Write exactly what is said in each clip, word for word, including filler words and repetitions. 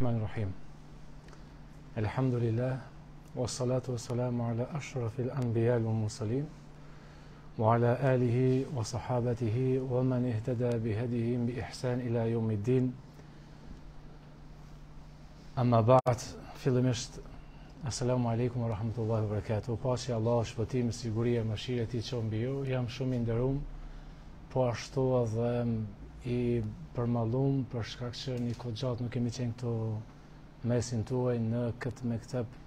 الرحمن الرحيم. الحمد لله والصلاة والسلام على أشرف الأنبياء والمرسلين وعلى آله وصحابته ومن اهتدى بهديهم بإحسان إلى يوم الدين. أما بعد، fillimisht Assalamu alaikum wa rahmatullahi wa barakatuh. Paqja Allah, shpëtimi, siguria, mëshira e Tij qoftë mbi ju. Jam shumë i nderuar, po ashtu edhe i përmallum për shkak që një kohë gjatë nuk kemi qenë këtu mesin tuaj në këtë mektep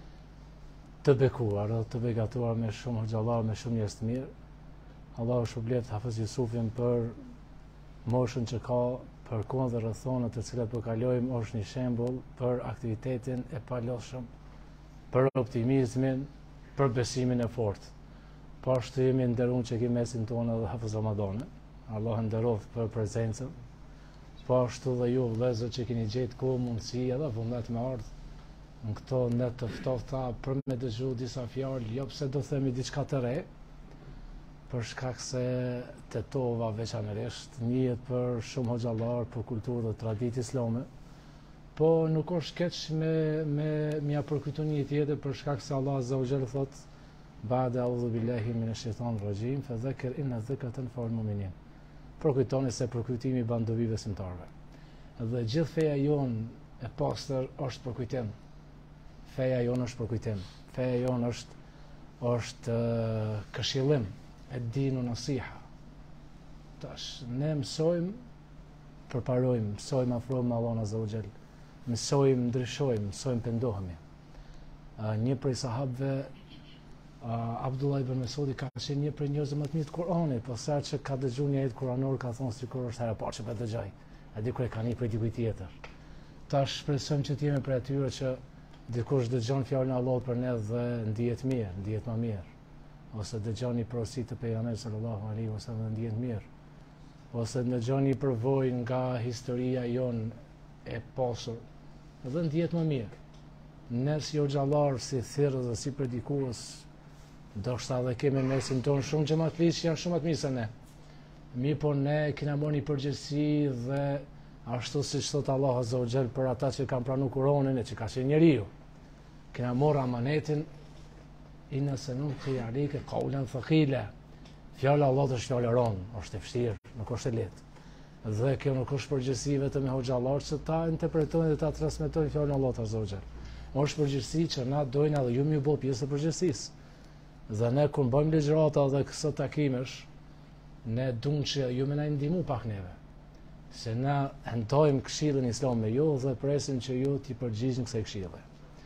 të bekuar dhe të begatuar me shumë hoxhallar, me shumë njerëz të mirë. Allahu shpërblet Hafiz Jusufin për moshën që ka, për kohën dhe rrethonat të cilat po kalojmë, është një shembull për aktivitetin e palodhshëm, për optimizmin, për besimin e fortë. Po ashtu jemi nderuar që kemi mesin tonë edhe Hafiz Ramadanin. Allah nderoft për prezencën. Po ashtu dhe ju vëllezër që keni gjetë kohë, mundësi edhe vullnet me ardh në këto net të ftohta për me dëgju disa fjalë, jo pse do themi diçka të re, për shkak se tetova veçanërisht njihet për shumë hoxhallar, për kulturë dhe traditë islame, po nuk është keq me me mja përkujtu një tjetër për shkak se Allah Azza wa Jalla thot: "Ba'da a'udhu billahi minash shaitanir rajim, fadhakkir inna dhikra tanfa'ul mu'minin." Përkujtoni se përkujtimi ban dobi besimtarëve. Dhe gjithë feja jonë e pastër është përkujtim. Feja jonë është përkujtim. Feja jonë është është uh, këshillim, e dinu nasiha. Tash ne mësojmë, përparojmë, mësojmë afrohemi me Allahun Azza wa Jall. Mësojmë, ndryshojmë, mësojmë pendohemi. Uh, një prej sahabëve, uh, Abdullah ibn Mesudi, ka qenë një prej njerëzve më të mirë të Kuranit, po sa që ka dëgjuar një ajet kuranor, ka thonë sikur është hera parë që po dëgjoj. A di kur e ka një prej dikujt tjetër. Tash shpresojmë që të jemi prej atyre që dikush dëgjon fjalën e Allahut për ne dhe ndihet mirë, ndihet më mirë. Ose dëgjon një porosi të pejgamberit sallallahu alaihi wasallam dhe ndihet mirë. Ose dëgjon një përvojë nga historia jonë e pasur dhe ndihet më mirë. Ne si hoxhallar, si thirrës dhe si predikues, ndoshta edhe kemi mesin tonë shumë xhamatliç që janë shumë më të mirë se ne. Mi po ne kena marrë një përgjegjësi dhe ashtu siç thot Allah Azza wa Jall për ata që kanë pranuar Kur'anin e që ka qenë njeriu. Kena marrë amanetin, inna sanulqi alayka qawlan thaqila. Fjala e Allahut është fjalë e rëndë, është e vështirë, nuk është e lehtë. Dhe kjo nuk është përgjegjësi vetëm e hoxhallarëve që ta interpretojnë dhe ta transmetojnë fjalën e Allahut Azza wa Jall. Është përgjegjësi që na dojnë edhe ju më bëu pjesë e përgjegjësisë. Dhe ne kur bëjmë ligjërata dhe këto takimesh, ne duam që ju më na ndihmu pak neve. Se na ndojmë këshillin islam me ju dhe presim që ju t'i përgjigjni kësaj këshille.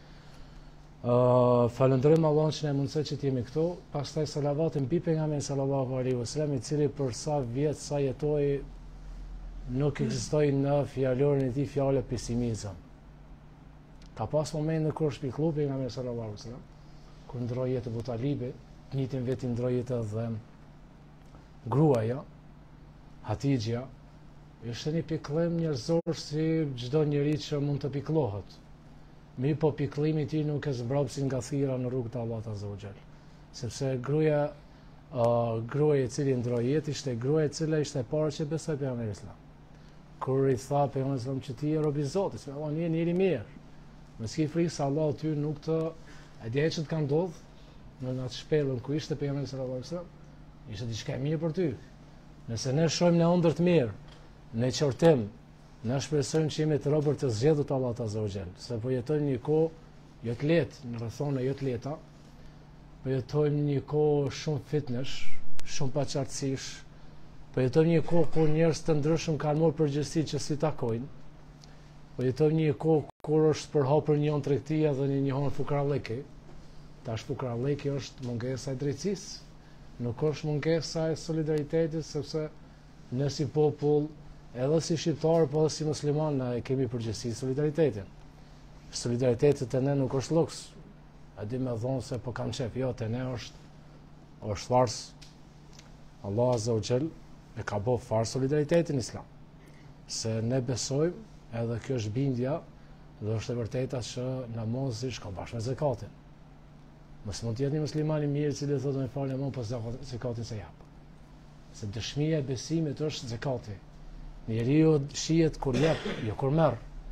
Uh, Falënderojmë Allahun që na mundësoi që të jemi këtu, pastaj salavatin mbi pejgamberin sallallahu alaihi wasallam, i cili për sa vjet sa jetoi nuk ekzistoi në fjalorin e tij fjalë pesimizëm. Ka pas momente kur shpiklloi pejgamberi sallallahu alaihi wasallam, kur ndroi jetë Abu Talibi, të njëjtin vit i ndroi jetë edhe gruaja, Hatixha. Është një pikëllim njerëzor si çdo njeri që mund të pikëllohet. Mi po pikëllimi i tij nuk e zbrapsin nga thira në rrugën e Allahut Azza wa Jall. Sepse gruaja, uh, gruaja e cili ndroi jetë ishte gruaja e cila ishte e parë që besoi pejgamberin islam. Kur i tha pejgamberit islam që ti je rob i Zotit, se Allah je njeri mirë. Mos ke frikë se Allah ty nuk të e di ç't ka ndodhur në atë shpellën ku ishte pejgamberi sallallahu alaihi wasallam, ishte diçka e mirë për ty. Nëse ne shohim në ëndër të mirë, në qortim, ne shpresojmë që jemi të robër të zgjedhur të Allahut Azza wa Jall, se po jetojmë një kohë jo të lehtë, në rrethona jo të lehta. Po jetojmë një kohë shumë fitnesh, shumë paqartësish. Po jetojmë një kohë ku njerëz të ndryshëm kanë marrë përgjegjësi që si takojnë. Po jetojmë një kohë kur është përhapur një tregtia dhe një njohur fukarallëki. Tash fukarallëki është mungesa e drejtësisë, nuk është mungesa e solidaritetit, sepse ne si popull, edhe si shqiptar, po edhe si musliman, ne kemi përgjegjësi solidaritetin. Solidariteti te ne nuk është luks. A di me thonë se po kam qef, jo, te ne është është fars. Allah Azza wa Jall e ka bërë fars solidaritetin islam. Se ne besojmë, edhe kjo është bindja, dhe është e vërteta që namazi shkon bashkë me zakatin. Mos mund të jetë një musliman i mirë i cili thotë me falë namaz pas zakatin se jap. Se dëshmia e besimit është zakati. Njeriu shihet kur jep, jo kur merr.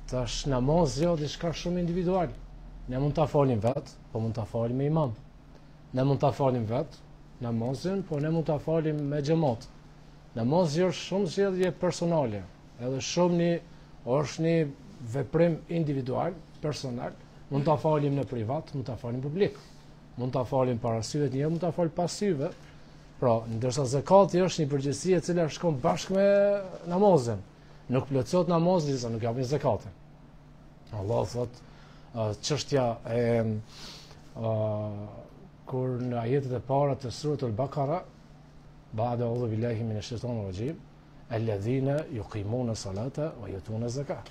Tash namazi jo diçka shumë individual. Ne mund ta falim vet, po mund ta falim me imam. Ne mund ta falim vet namazin, po ne mund ta falim me xhamat. Namazi është shumë zgjedhje personale, edhe shumë një është një veprim individual, personal. Mund ta falim në privat, mund ta falim publik. Mund ta falim para syve të njëri, mund ta falim pas syve. Pra, ndërsa zakati është një përgjegjësi e cila shkon bashkë me namazin. Nuk plotësohet namazi sa nuk japin zakatin. Allah thot, çështja e kur në ajetet e para të suratul Bakara, ba'da a'udhu billahi minash shaitanir rajim, alladhina yuqimuna salata wa yutuna zakat.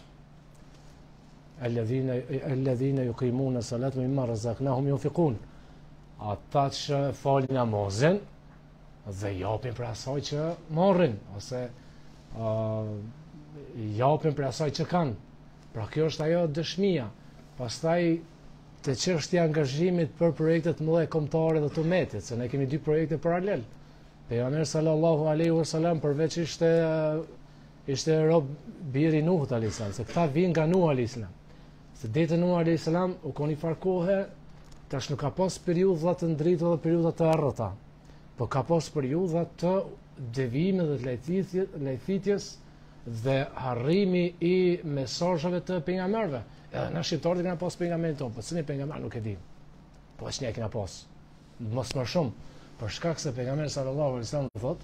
Alladhina alladhina yuqimuna salata wa mimma razaqnahum yunfiqun. Ata që falin namazin dhe japin për asaj që marrin, ose uh, japin për asaj që kanë. Pra kjo është ajo dëshmia. Pastaj të çështja e angazhimit për projektet mëdha kombëtare dhe të umetit, se ne kemi dy projekte paralel. Pejgamberi sallallahu alaihi wasallam përveç ishte ishte rob biri Nuhut alayhis salam, se këta vijnë nga Nuh alayhis salam. Se dete Nuh alayhis salam u koni far kohë, tash nuk ka pas periudha të ndritura dhe periudha të errëta. Po ka pas periudha të devimit dhe të lejthitjes dhe harrimi i mesazheve të pejgamberëve. Edhe na shqiptarët kena pas pejgamberin tonë, po cilin pejgamber nuk e dim. Po as ne kena pas. Mos më shumë, për shkak se pejgamberi sallallahu alaihi wasallam thotë,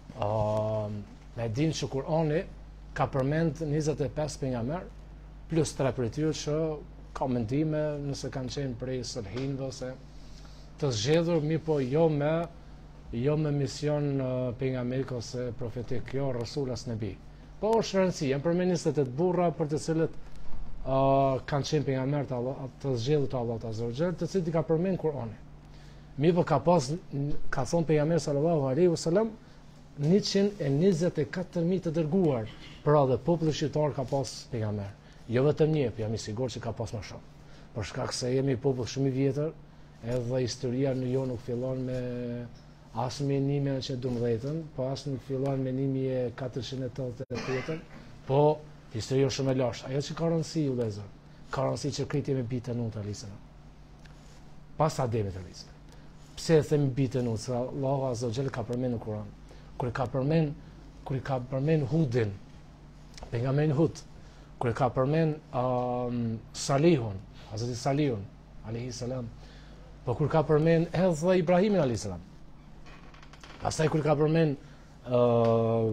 ë me din që Kurani ka përmend njëzet e pesë pejgamber plus tre prej tyre që ka mendime nëse kanë qenë prej salihinëve ose të zgjedhur, mirë po jo me jo me mision uh, pejgamberik ose profetik, jo rasul as nebi. Po është rëndësi, janë përmend njëzet e të burra për të cilët uh, kanë qenë pejgamber të, të zgjedhur të Allahut azza wa xal, të cilët i ka përmend Kurani. Mirë po ka pas, ka thonë pejgamberi sallallahu alaihi wasallam, njëqind e njëzet e katër mijë të dërguar, pra dhe populli shqiptar ka pas pejgamber. Jo vetëm një, po jam i sigurt që ka pas më shumë. Për shkak se jemi popull shumë i vjetër, edhe historia në jo nuk fillon me as me një mijë e nëntëqind e dymbëdhjetën, po as nuk fillon me një mijë e katërqind e tetëdhjetë e tetën, po historia është shumë e lashtë. Ajo që ka rëndësi u vëllezër, ka rëndësi që krejt jemi bitë Nuhut alayhis salam. Pas Ademit alayhis salam. Pse e themi bitë Nuhut? Se Allahu azza wa xal ka përmendur në Kur'an. Kur ka përmend, kur ka përmend Hudin, pejgamberin Hud, kur ka përmend um, Salihun, Hazreti Salihun alayhis salam, po kur ka përmend edhe Ibrahimin alayhis salam. Pastaj kur ka përmend uh,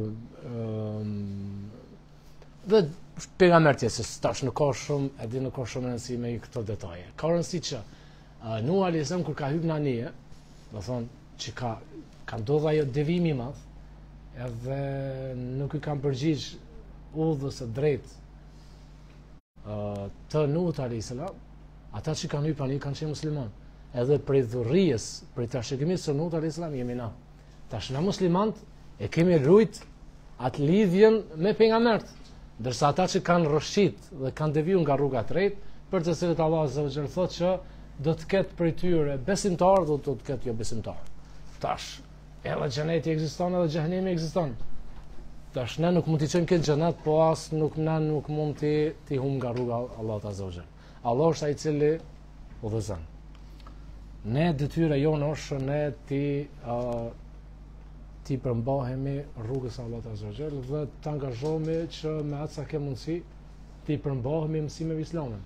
um, dhe pejgamber tjetër, se tash nuk ka shumë, e di nuk ka shumë rëndësi me këto detaje. Ka rëndësi që uh, Nuh alayhis salam kur ka hyrë në anije, do thonë që ka ka ndodhur ajo devimi i madh, edhe nuk i kanë përgjigj udhës së drejtë uh, të Nuhut alayhis salam, ata që kanë hyrë pranë kanë qenë musliman. Edhe prej dhurrijës, prej trashëgimisë së Nuhut alayhis salam jemi na. Tash na muslimant e kemi rujt atë lidhjen me pejgambert, ndërsa ata që kanë rrëshit dhe kanë devijuar nga rruga e drejtë, për të cilët Allah azza wa xal thotë që do të ketë prej tyre besimtar dhe do të ketë jo besimtar. Tash edhe xheneti ekziston edhe xhehenemi ekziston. Tash ne nuk mund t'i çojmë këtë xhenet, po as nuk na nuk mund t'i t'i humb nga rruga Allahut azza wa xal. Allah është ai i cili udhëzon. Ne detyra jonë është ne ti uh, ti përmbahemi rrugës Allahut azza wa xal dhe të angazhohemi që me atë sa ke mundësi ti përmbahemi mësimeve islame.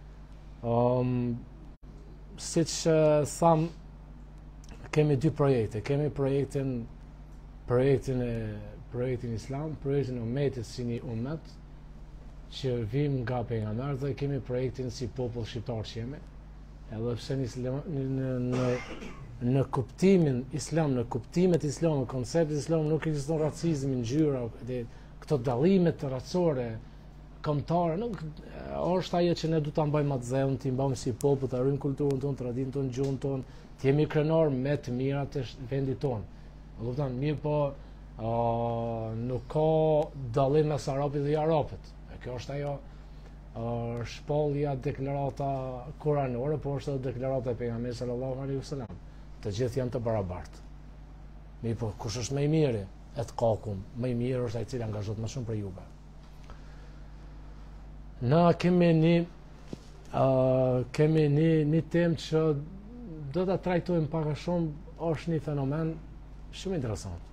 Um, siç uh, tham, kemi dy projekte. Kemi projektin projektin e projektin islam, projektin e umetit si një umet që vim nga pejgamberi, dhe kemi projektin si popull shqiptar që jemi. Edhe pse në islam, në, në, në kuptimin islam, në kuptimet islam, në konceptet islam nuk ekziston racizmi, ngjyra, dhe këto dallime të racore, kombëtare, nuk është ajo që ne duhet ta mbajmë atë zëun, të mbajmë si popull, të arrijmë kulturën tonë, traditën tonë, gjuhën tonë, të jemi krenar me të mirat e vendit tonë. Do të thonë, mirë po uh, nuk ka dallim mes arabit dhe arabit. E kjo është ajo uh, shpallja deklarata kuranore, por është edhe deklarata e pejgamberit sallallahu alaihi wasallam. Të gjithë janë të barabartë. Mirë po kush është më i miri? Et kakum, më i mirë është ai i cili angazhohet më shumë për juve. Na kemi një uh, kemi një, një temë që do ta trajtojmë pak a shumë, është një fenomen shumë interesant.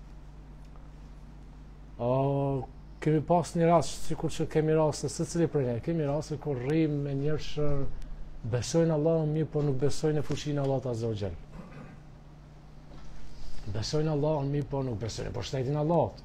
Uh, kemi pas një rast, sikur që kemi raste, secili prej ne, kemi raste kur rrim me njerëz që besojnë Allahun mirë, por nuk besojnë në fuqinë e Allahut Azza wa Jall. Besojnë Allahun mirë, por nuk besojnë në pushtetin e Allahut.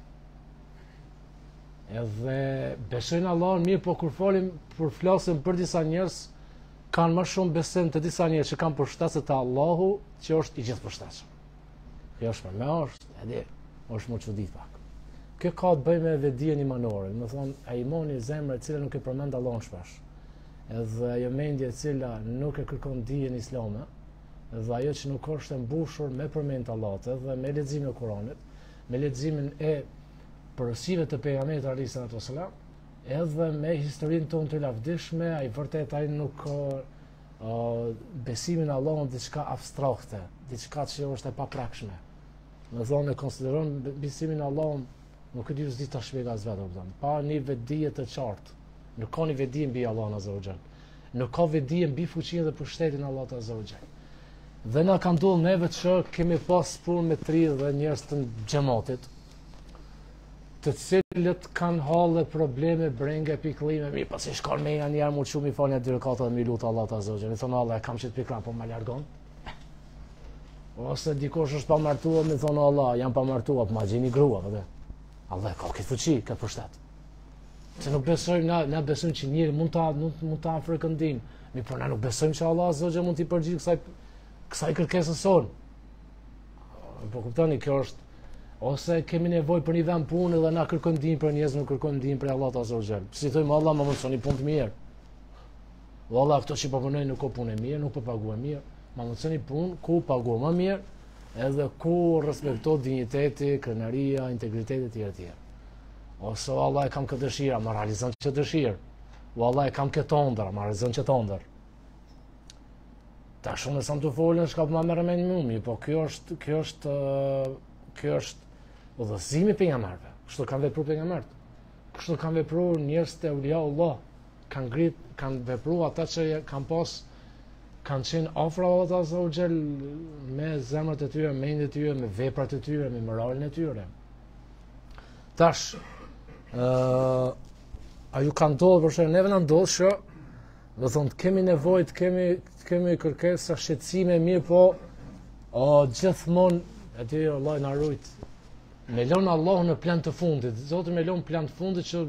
Edhe besojnë Allahun mirë, por kur folim, kur flasim për disa njerëz, kanë më shumë besim të disa njerëz që kanë përshtatje të Allahu, që është i gjithë përshtatshëm. Kjo është për me është, edhe është më çudit pak. Kjo ka të bëjë me vetdijen imanore, do të thonë ai imani i zemrës e cila nuk e përmend Allahun shpesh. Edhe ajo mendje e cila nuk e kërkon dijen islame, dhe ajo që nuk është e mbushur me përmend të Allahut, edhe me leximin e Kuranit, me leximin e porosive të pejgamberit alayhis salatu wasalam, edhe me historinë tonë të lavdishme, ai vërtet ai nuk ka uh, besimin në Allahun diçka abstrakte, diçka që është e paprakshme. Do thonë e konsideron besimin në Allahun, nuk e di se ta shpjegoj as vetë, kupton. Pa një vetdije të qartë, nuk ka një vetdije mbi Allahun Azza wa Jall. Nuk ka vetdije mbi fuqinë dhe pushtetin e Allahut Azza wa Jall. Dhe na ka ndodhur neve që kemi pas punë me tri dhe njerëz të xhamatit, të cilët kanë halle probleme brenge pikëllime, mi pasi shkon me janë njerë mu që mi falja dy rekata dhe mi lutë Allah të azogje, mi thonë Allah e kam qëtë pikra, po më largon. Ose dikosh është pa martua, mi thonë Allah, jam pa martua, po ma gjeni grua, vëde. Allah ka këtë fuqi, këtë pushtet. Se nuk besojmë, na, na besojmë që njëri mund ta, mund ta frikëndim, mi por na nuk besojmë që Allah azogje mund t'i përgjigj kësaj, kësaj kërkesës sonë. Po kuptoni, kjo është ose kemi nevojë për një vend punë dhe na kërkojmë ndihmë për njerëz, nuk kërkojmë ndihmë për Allahut Azza wa Jall. Si thojmë Allah më mundsoni punë të mirë. Valla këto që po punojnë nuk ka punë mirë, nuk po paguajnë mirë. Më mundsoni punë ku paguajnë më mirë, edhe ku respektohet dinjiteti, krenaria, integriteti etj etj. Ose Allah e kam këtë dëshirë, më realizon këtë dëshirë. Valla e kam këtë ëndër, më realizon këtë ëndër. Ta shumë sa të folën, shka po më merr mend mua, po kjo është kjo është kjo është udhëzimi pejgamberëve. Kështu kanë vepruar pejgamberët. Kështu kanë vepruar njerëz të aulia Allah. Kanë ngrit, kanë vepruar ata që kanë pas kanë qenë afër Allahut Azza wa Jall me zemrat e tyre, me mendjet e tyre, me veprat e tyre, me moralin e tyre. Tash ë a ju kanë ndodhur për shembull neve na ndodh që do thonë kemi nevojë, të kemi kemi kërkesa shqetësime mirë, po o gjithmonë aty Allah na rujt. Me lën Allahu në plan të fundit. Zoti me lën plan të fundit që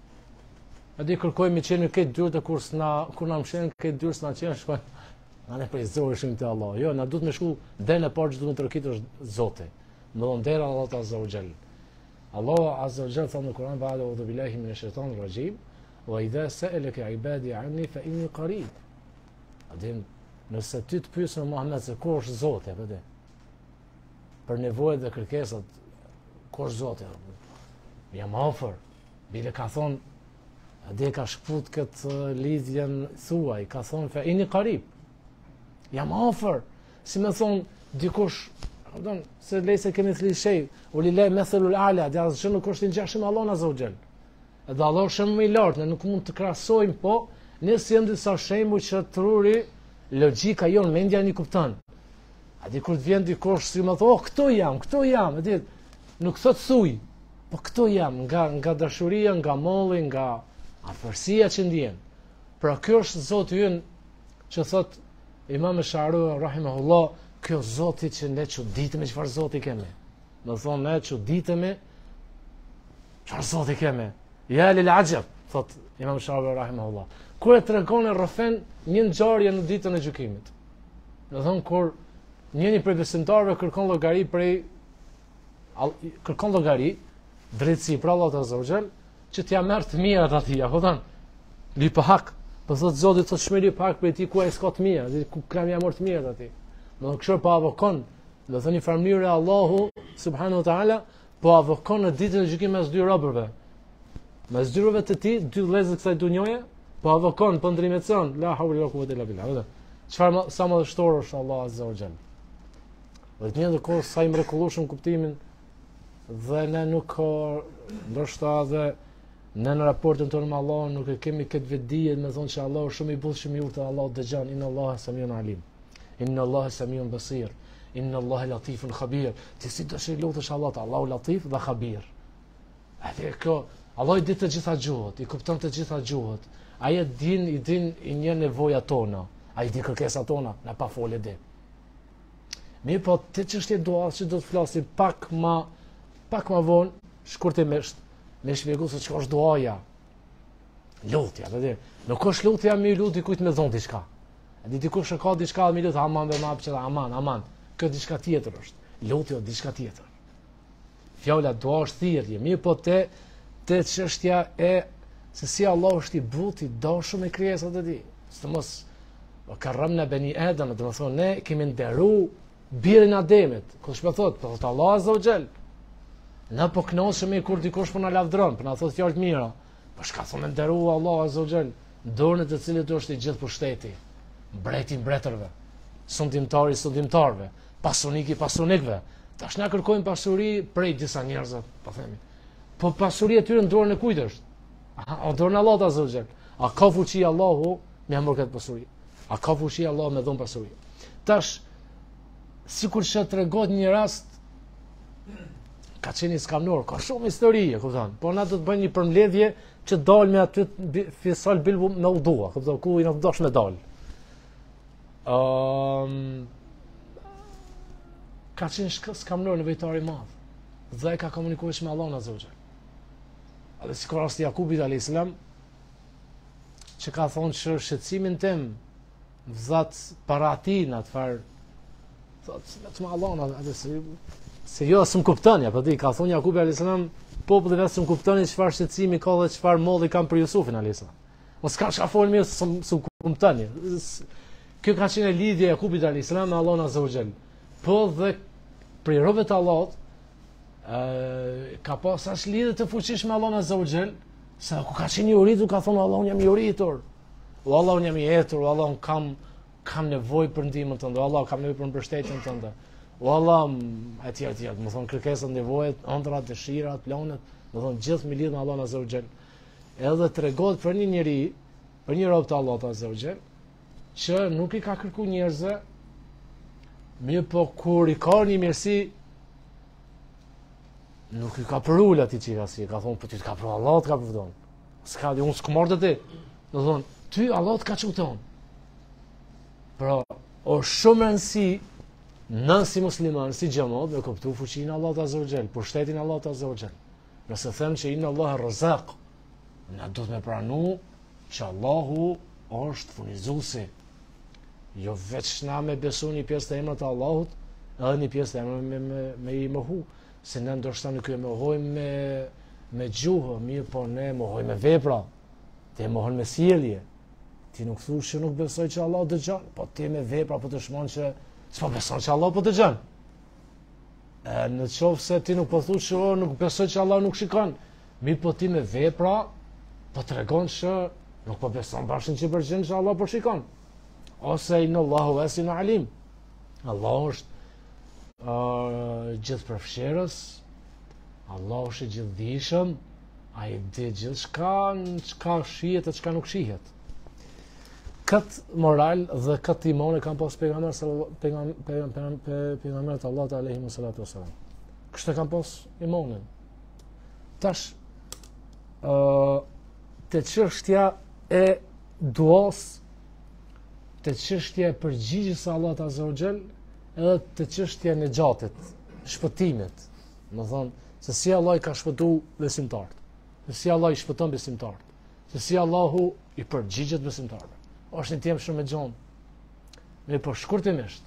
aty kërkojmë që në këtë dyrë të kur s'na kur na mshen këtë dyrë s'na qenë shkoj. Na ne prezojshim te Allah. Jo, na duhet me shku deri në parë që duhet të rëkit është Zoti. Do të ndera Allahu Azza wa Jall. Allahu Azza wa Jall thonë në Kur'an ba'da a'udhu billahi minash shaitanir rajim wa idha sa'alaka 'ibadi 'anni fa inni qarib. Adem nëse ty të pyesën Muhammed se ku është Zoti, apo dhe për nevojat dhe kërkesat, ku është Zoti? Jam afër. Bile ka thonë, ade ka shkput këtë lidhjen thuaj, ka thonë fa inni qarib. Jam afër. Si më thon dikush, don se lejse kemi thli shej, u li lej methelul ala, dhe asgjë nuk është i ngjashëm Allahun Azza wa Jall. Edhe Allah është shumë i lartë, ne nuk mund të krahasojmë, po ne sjellëm disa shembuj që truri logjika jon, mendja nuk kupton. A di kur të vjen dikush si më thon, oh, këtu jam, këtu jam, e di, nuk thot thuj, po këtu jam, nga nga dashuria, nga molli, nga afërsia që ndjen. Pra kjo është Zoti ynë që thot Imam Sha'rawi rahimahullah, kjo Zoti që ne çuditemi çfarë Zoti kemi. Do thonë ne çuditemi çfarë Zoti kemi. Ja lil ajab, thot Imam Sha'rawi rahimahullah. Kur e tregon e rrëfen një ngjarje në ditën e gjykimit. Do thonë kur njëri prej besimtarëve kërkon llogari prej kërkon llogari drejtësi për Allahut Azza wa Jall që t'ia merr të mirat atij, apo thon, li pa hak. Po thot Zoti thot shmeri pa hak për ti ku ai s'ka të mira, ku kam ja marr të mirat atij. Do të kështu pa avokon, do thoni farmire Allahu subhanahu wa taala po avokon në ditën e gjykimit mes dy robërve. Mes dy robërve të tij, dy vëllezër kësaj dunjoje, po avokon po ndrimet son, la hawla wala quwwata illa billah. Çfarë sa më dështor është Allah Azza wa Jall. Dhe të njëjtën kohë sa i mrekullueshëm kuptimin dhe ne nuk ka ndoshta edhe Ne në raportin tonë me Allahun nuk e kemi këtë vetdije me thonë që Allah është shumë i butë, shumë i urtë, Allah dëgjon. Inna Allaha samiun alim. Inna Allaha samiun basir. Inna Allaha latifun khabir. Ti si do të lutesh Allahut, Allahu latif dhe khabir. Atë kjo, Allah i di të gjitha gjuhët, i kupton të gjitha gjuhët. Ai e din, i din i një nevojat tona. Ai di kërkesat tona, na pa folë di. Mirë, po të çështje dua që do të flasim pak më pak më vonë, shkurtimisht, me shpjegu se çka është duaja. Lutja, vëdi. Nuk është lutja me lut dikujt me dhon diçka. A di dikush që ka diçka me lut aman be map që aman, aman. Kjo diçka tjetër është. Lutja është diçka tjetër. Fjala dua është thirrje, mirë po te te çështja e se si Allah është i butë, i dashur me krijesat e tij. Sidomos o karramna bani Adam, do të thonë ne kemi nderu birin Ademit. Kush më thot, po Allah azza wa xal. Na po knoshemi kur dikush po na lavdron, po na thot fjalë të mira. Po shka thonë nderu Allah azza wa xal, dorën e të cilit është i gjithë pushteti, mbreti i mbretërve, sundimtari i sundimtarëve, pasunik i pasunikëve. Tash na kërkojnë pasuri prej disa njerëzve, po themi. Po pasuria e tyre në dorën e kujt është? A dorën e Allahut azza wa xal. A ka fuqi Allahu me amor këtë pasuri? A ka fuqi Allahu me dhon pasuri? Tash sikur që tregon një rast ka qenë skamnor, ka shumë histori, e kupton. Po na do të bëjmë një përmbledhje që dal me aty fisal bilbu me udhua, kupton, ku i na dosh me dal. Um, ka qenë skamnor në vejtar i madh. Dhe ka komunikuar me Allahun azza wa xal. Edhe si kur rasti Jakubit alayhis salam, që ka thonë që shqetësimin tim vzat para ati në atë farë, thotë, me të më Allahun, atë se Se jo, s'm kuptoni, apo di, ka thonë Jakubi alayhis salam, populli vetë s'm kuptoni çfarë shqetësimi ka dhe çfarë molli kanë për Jusufin alayhis salam. Mos ka çka fol mirë, s'm s'm kuptoni. Kjo ka qenë lidhja e Jakubit alayhis salam me Allahun azza wa xal. Po dhe për robët e Allahut, ë ka pas as lidhje të fuqishme me Allahun azza wa xal, sa ku ka qenë i uritur, ka thonë Allahun jam i uritur. O Allahun jam i etur, o Allahun kam kam nevojë për ndihmën tënde, o Allah kam nevojë për mbështetjen tënde. O Allah, etj etj, më thon kërkesat, nevojat, ëndrat, dëshirat, planet, më thon gjithë me lidhje me Allahun azza wa xal. Edhe tregohet për një njeri, për një rob të Allahut azza wa xal, që nuk i ka kërkuar njerëzve, mirë po kur i ka një mirësi, nuk i ka përul atij që ka si, ka thonë, po ti të ka për Allah, të ka për vdon. S'ka di, unë s'këmor të ti. Do thonë, ty Allah të ka çuton. Pra, o shumë rëndësi, në si musliman, si xhamat, me kuptu fuqinë Allahut azza wa xal, pushtetin Allahut azza wa xal. Nëse them që inna Allah ar-Razzaq, na do të më pranu që Allahu është furnizuesi. Jo veç na me besu një pjesë të emrat të Allahut, edhe një pjesë të emrat me, me, me i mohu. Se ne ndoshta nuk e mohojmë me, me gjuhë, mirë, po ne mohojmë me vepra, te mohon me sjellje. Ti nuk thush që nuk besoj që Allah dëgjon, po ti me vepra po të shmon që s'po beson që Allah po dëgjon. Në qoftë se ti nuk po thush që oh, nuk besoj që Allah nuk shikon, mirë po ti me vepra po tregon që nuk po beson bashkën që përgjën që Allah po shikon. Ose inna Allahu wasi'un alim. Allah është uh, gjithë përfshirës, Allah është i gjithdijshëm, ai di gjithë çka, çka shihet e çka nuk shihet. Këtë moral dhe këtë iman e kanë pas pejgamberët pejgamberët Allahut alayhi salatu wasalam. Kështu kanë pas imanin. Tash ë te çështja e duas, te çështja e përgjigjjes së Allahut azza wa xal, edhe te çështja e nexhatit, shpëtimit. Do thonë se si Allah i ka shpëtuar besimtarët, se si Allah i shpëton besimtarët, se si Allahu i përgjigjet besimtarëve. Është një temë shumë e gjonë. Me po shkurtimisht.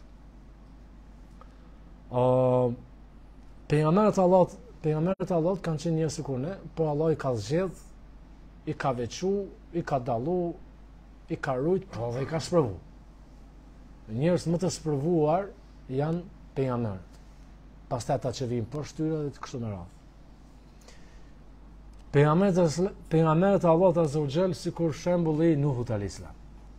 Uh, pejgamberët e Allahut, pejgamberët e Allahut kanë qenë njerëz sikur ne, por Allah i ka zgjedh, i ka veçu, i ka dallu, i ka rujt, por dhe i ka sprovu. Njerëz më të sprovuar janë pejgamberët. Pastaj ata që vijnë poshtë tyre dhe kështu me radhë. Pejgamberët pejgamberët e Allahut azza wa xal sikur shembulli i Nuhut alayhis salam.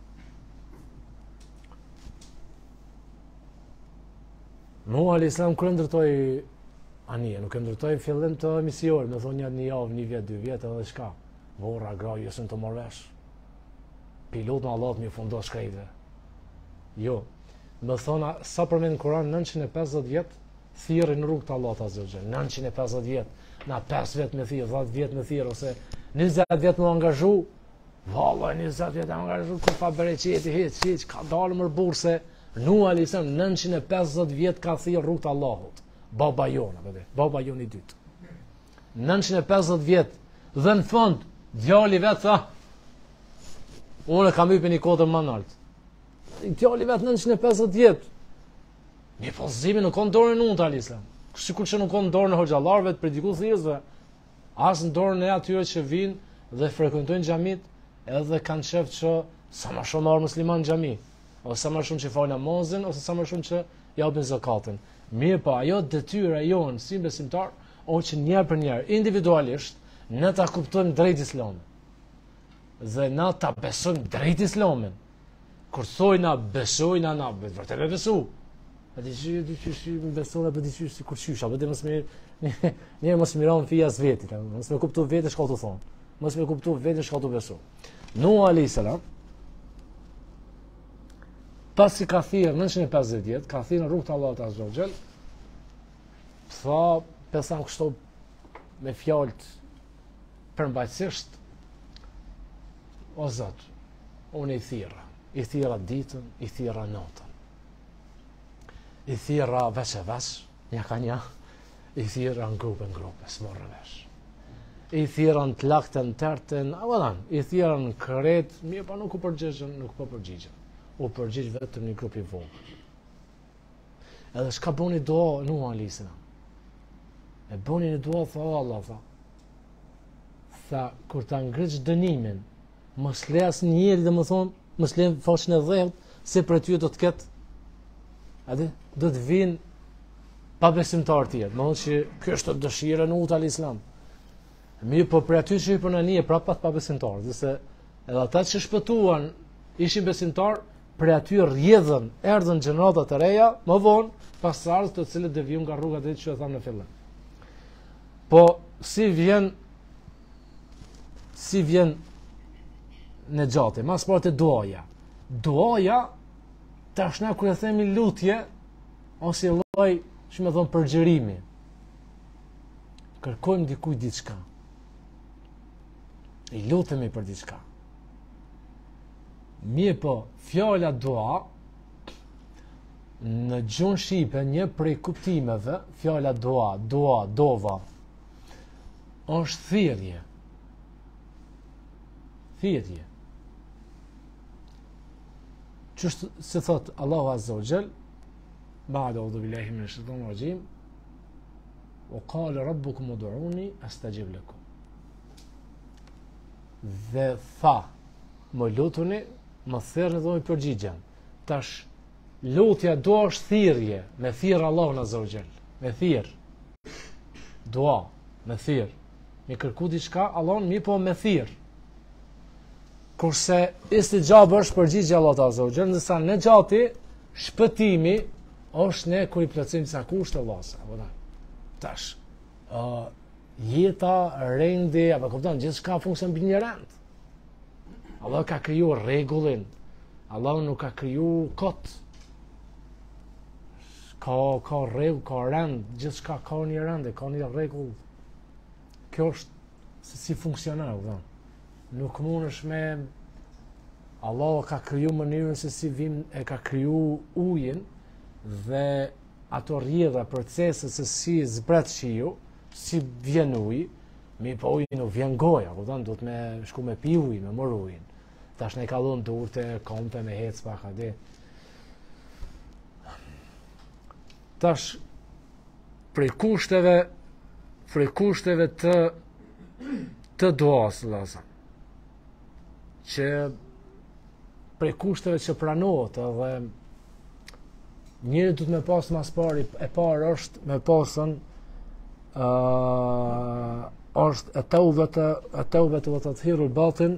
Nuh alayhis salam kur ndërtoi anije, nuk e ndërtoi në fillim të misiorit, më thonë një javë, një vjet, dy vjet edhe çka. Vorra, gra, ju sën të morvesh. Pilot në Allah më fundo shkrejve. Jo. Më thona, sa përmen në Kur'an, nëntëqind e pesëdhjetë vjet, thirrën në rrugë të Allahut azza wa jall. nëntëqind e pesëdhjetë vjet, na pesë vjet me thirr, dhjetë vjet me thirr, ose njëzet vjet më angazhu. Valla, njëzet vjet më angazhu, kur fa bereqeti, hiç, hiç, ka dalë më burse. Nuh alayhis salam nëntëqind e pesëdhjetë vjet ka thirr rrugë të Allahut. Baba jona, vëre, baba jon i dytë. nëntëqind e pesëdhjetë vjet, dhe në fund, djali vet tha, unë kam hyrë një kodër më lart. Djali vet nëntëqind e pesëdhjetë vjet. Mi po zimi nuk kanë dorën e Nuhut alayhis salam. Sikur që nuk kanë dorën e hoxhallarëve të predikuesve, as në dorën e atyre që vinë dhe frekuentojnë xhamit, edhe kanë shef që sa më shumë marr musliman në xhami, ose sa më shumë që fal namazin, ose sa më shumë që japin zakatin. Mirë po, ajo detyra jonë si besimtar, o që njerë për njerë, individualisht, ne ta kuptojmë drejt islamin. Dhe na ta besojmë drejt islamin. Kur thojna besojna na, vërtet me besu. A di që di që shi më besojna, për di që si kur qysha, për di mësë mirë, njerë mësë miran fija së vetit, mësë me kuptu vetë shka të thonë, mësë me kuptu vetë shka të besu. Nuh alayhis salam, pasi ka thirrë nëntëqind e pesëdhjetë vjet, ka thirrë në rrugë të Allahut azza wa jall, tha, pesan kështu me fjalët përmbajtësisht, o Zot, unë i thirra, i thirra ditën, i thirra natën, i thirra veç e veç, një ka një, i thirra në grupe në grupe, s'morë vesh, i thirra në të lakten, tërten, a vëdan, i thirra në kret, mirë pa nuk u përgjigjen, nuk po përgjigjen, u përgjigj vetëm një grup i vogël. Edhe shka bëni dua Nuh alayhis salam? E bëni një dua, tha Allah, tha, tha, kur ta ngriç dënimin, mos le as njëri dhe më thonë, mos le faqen e dhehut, se për ty do të ketë, a di, do të vinë pa besimtar tjerë. Më thonë që kjo është dëshira e Nuhut alayhis salam. Mirë, po për aty që i përnanie, pra pa pa besimtar, dhe se edhe ata që shpëtuan ishin besimtar, për aty rrjedhën, erdhën gjenerata të reja, më vonë, pas së ardhë të cilët devijun nga rruga drejt që e thamë në fillim. Po, si vjen, si vjen në gjati, mas partë e duaja. Duaja, tash na kur e themi lutje, ose lloj, që me thonë përgjërimi. Kërkojmë dikujt diçka. I lutemi për diçka. Mirë po, fjala dua, në gjuhën shqipe, një prej kuptimeve, fjala dua, dua, dova, është thirrje. Thirrje. Qështë se thot Allahu azza wa jall, ba'da a'udhu billahi minash shaitanir rajim, wa qala rabbukum ud'uni astajib lakum. Dhe tha, më lutuni, më thërë dhe më përgjigjem. Tash, lutja do është thirrje, me thirr Allahun azza wa jall, me thirr. Dua, me thirr. Me kërku diçka, Allahun mi po me thirr. Kurse istijab është përgjigje Allahut azza wa jall, ndërsa në gjati shpëtimi është ne kur i plotësojmë disa kushte Allahut. Apo tash, uh, jeta, rendi, apo kupton, gjithçka funksion mbi një rend. Allah ka kriju rregullin. Allah nuk ka kriju kot. Ka ka rregull, ka rend, gjithçka ka një rend, ka një rregull. Kjo është se si funksionon, vëllai. Nuk mundesh me Allah ka kriju mënyrën se si vim e ka kriju ujin dhe ato rrjedha, procese se si zbret shiu, si vjen uji, mi po uji nuk vjen goja, kupton, duhet me shku me pi uji, me mor ujin. Tash ne ka dhënë durte, kompe me hec pa ka di. Tash prej kushteve, prej kushteve të të duas, laza. Që prej kushteve që pranohet edhe njëri duhet me pas mas pari, e parë është me pasën uh, është e taubete, e taubete vë të të thiru batin,